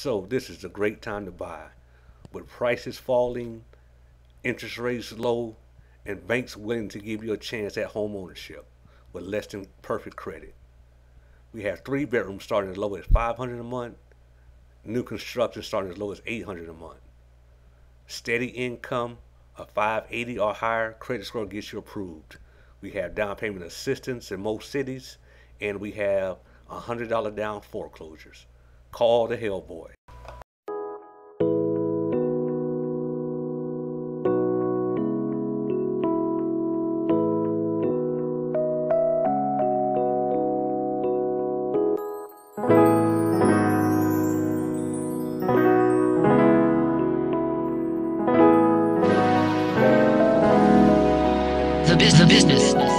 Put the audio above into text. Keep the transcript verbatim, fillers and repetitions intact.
So this is a great time to buy. With prices falling, interest rates low, and banks willing to give you a chance at home ownership with less than perfect credit. We have three bedrooms starting as low as five hundred dollars a month, new construction starting as low as eight hundred dollars a month. Steady income of five eighty or higher, credit score gets you approved. We have down payment assistance in most cities, and we have one hundred dollars down foreclosures. Call the Hellboy. The business. The business.